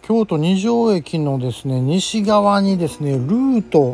京都二条駅のですね西側にですねルート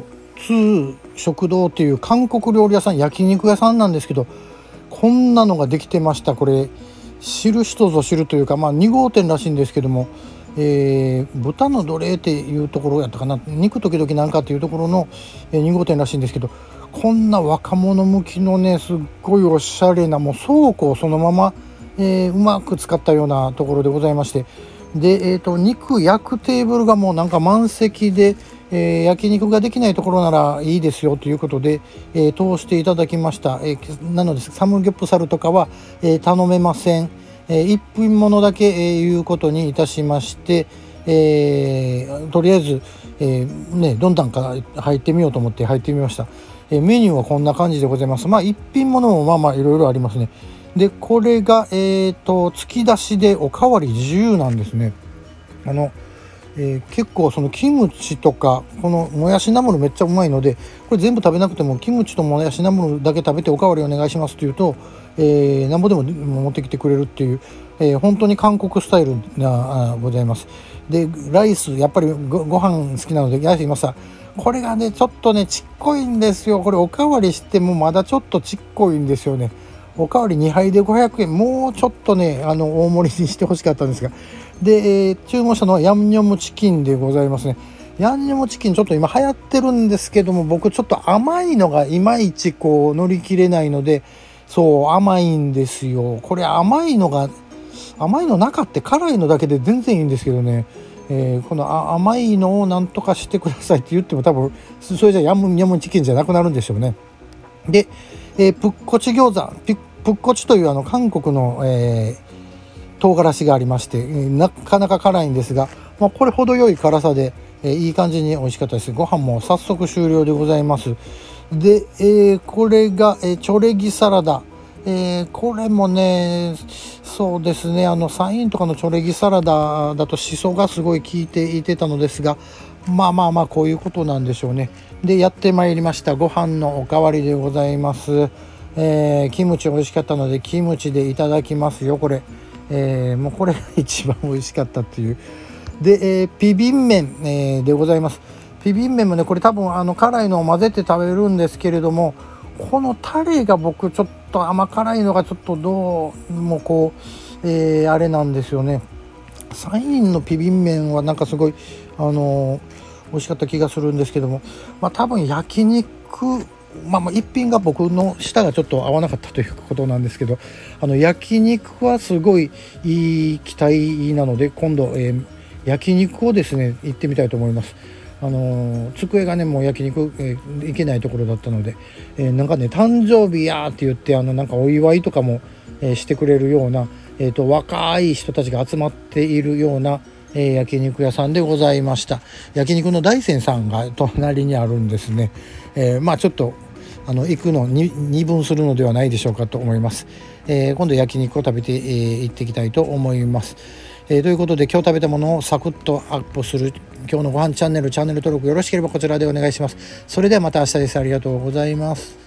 2食堂っていう韓国料理屋さん、焼肉屋さんなんですけど、こんなのができてました。これ知る人ぞ知るというか、2号店らしいんですけども、豚の奴隷っていうところやったかな、肉時々なんかっていうところの、2号店らしいんですけど、こんな若者向きのねすっごいおしゃれな、もう倉庫をそのまま、うまく使ったようなところでございまして、で、肉焼くテーブルがもうなんか満席で、焼肉ができないところならいいですよということで、通していただきました。なのでサムギョプサルとかは、頼めません。1品ものだけ、いうことにいたしまして、とりあえず、どんどんから入ってみようと思って入ってみました。メニューはこんな感じでございます。1品ものもいろいろありますね。でこれが、突き出しでおかわり自由なんですね。結構そのキムチとかこのもやしナムルめっちゃうまいので、これ全部食べなくてもキムチともやしナムルだけ食べておかわりお願いしますというと、なんぼでも持ってきてくれるっていう、本当に韓国スタイルがございます。でライスやっぱりご飯好きなのでライスいました。これがねちょっとねちっこいんですよ。これおかわりしてもまだちょっとちっこいんですよね。おかわり2杯で500円、もうちょっとね大盛りにしてほしかったんですが、で、注文したのはヤンニョムチキンでございますね。ヤンニョムチキンちょっと今流行ってるんですけども、僕ちょっと甘いのがいまいちこう乗り切れないので、そう甘いんですよ。これ甘いのなかって辛いのだけで全然いいんですけどね、この甘いのをなんとかしてくださいって言っても多分それじゃヤンニョムチキンじゃなくなるんでしょうね。で、プッコチ餃子、プッコチという韓国の、唐辛子がありまして、なかなか辛いんですが、これ程よい辛さで、いい感じに美味しかったです。ご飯も早速終了でございます。で、これが、チョレギサラダ、これもねそうですね、サインとかのチョレギサラダだとシソがすごい効いていてたのですが、こういうことなんでしょうね。でやってまいりました。ご飯のおかわりでございます。キムチ美味しかったのでキムチでいただきますよ。これ、もうこれが一番美味しかったっていう。で、ピビン麺、でございます。ピビン麺もねこれ多分辛いのを混ぜて食べるんですけれども、このタレが僕ちょっと甘辛いのがちょっとどうもこう、あれなんですよね。サインのピビン麺はなんかすごい美味しかった気がするんですけども、多分焼肉一品が僕の舌がちょっと合わなかったということなんですけど、焼肉はすごいいい期待なので今度、焼肉をですね行ってみたいと思います。机がねもう焼肉、行けないところだったので、なんかね誕生日やって言ってなんかお祝いとかも、してくれるような、若い人たちが集まっているような、焼肉屋さんでございました。焼肉の大山さんが隣にあるんですね。ちょっと行くのに二分するのではないでしょうかと思います。今度焼肉を食べて、行っていきたいと思います。ということで今日食べたものをサクッとアップする今日のご飯チャンネル登録よろしければこちらでお願いします。それではまた明日です。ありがとうございます。